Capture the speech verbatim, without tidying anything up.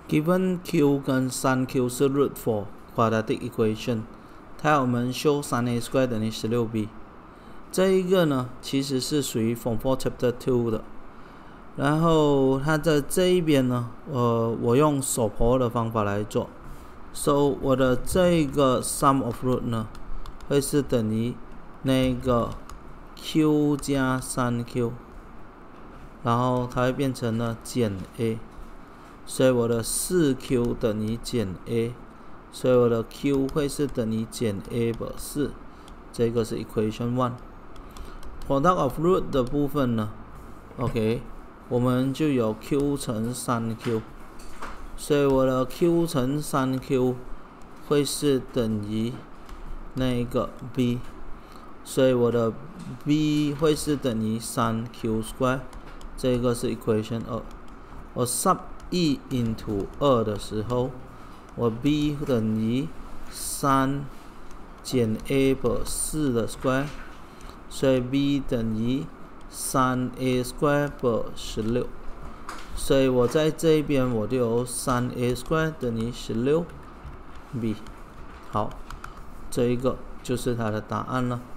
Given q 跟 sin q 是 root for quadratic equation， 它要我们 show sin a square 等于 十六 b。这一个呢，其实是属于 Form four Chapter two 的。然后它的这一边呢，呃，我用手婆的方法来做。So 我的这个 sum of root 呢，会是等于那个 q 加 sin q， 然后它会变成了减 a。所以我的 四 q 等于减 a， 所以我的 q 会是等于减 a 的四，这个是 equation one。product of root 的部分呢 ，OK， 我们就有 q 乘 sin q， 所以我的 q 乘 sin q 会是等于那个 b， 所以我的 b 会是等于 sin q square， 这个是 equation 二。我 sub 一 into 二的时候，我 b 等于三减 a 的四的 square， 所以 b 等于三 a square 的十六，所以我在这边我就有三 a square 等于十六 b。好，这一个就是它的答案了。